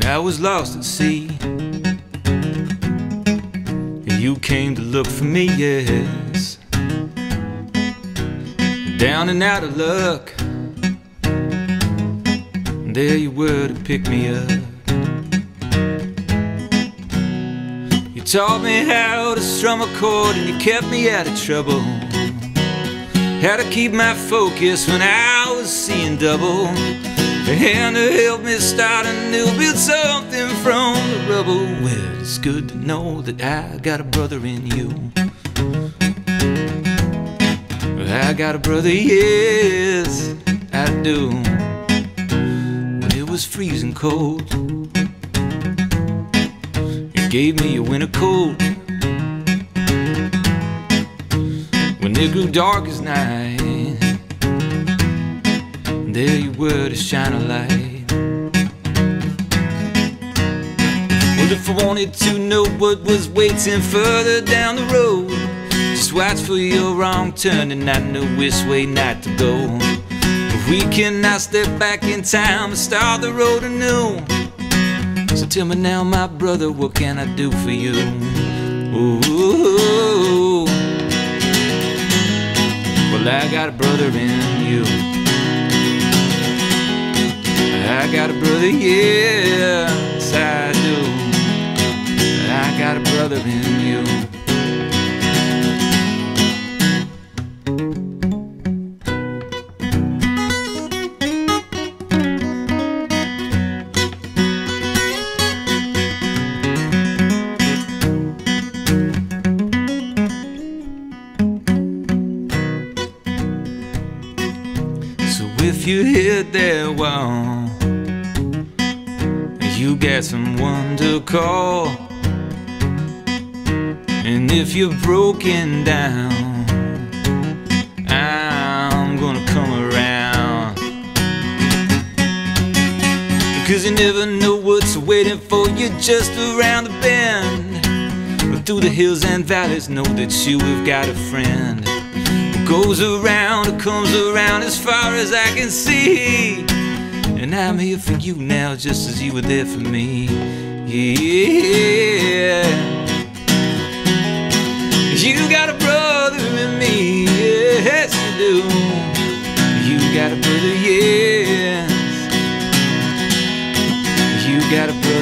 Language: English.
I was lost at sea, and you came to look for me, yes. Down and out of luck, and there you were to pick me up. You taught me how to strum a chord, and you kept me out of trouble. How to keep my focus when I was seeing double. And to help me start anew, build something from the rubble. Well, it's good to know that I got a brother in you. I got a brother, yes, I do. When it was freezing cold, you gave me a winter coat. When it grew dark as night, there you were to shine a light. Well, if I wanted to know what was waiting further down the road, just watch for your wrong turn and not know which way not to go. If we cannot step back in time and start the road anew, so tell me now, my brother, what can I do for you? Ooh, well, I got a brother in you. I got a brother, yes, I do. I got a brother in you. So if you hit that wall, you got someone to call. And if you're broken down, I'm gonna come around. Because you never know what's waiting for you just around the bend. But through the hills and valleys, know that you have got a friend. What goes around, it comes around as far as I can see. And I'm here for you now, just as you were there for me. Yeah, you got a brother in me, yes you do. You got a brother, yes. You got a brother.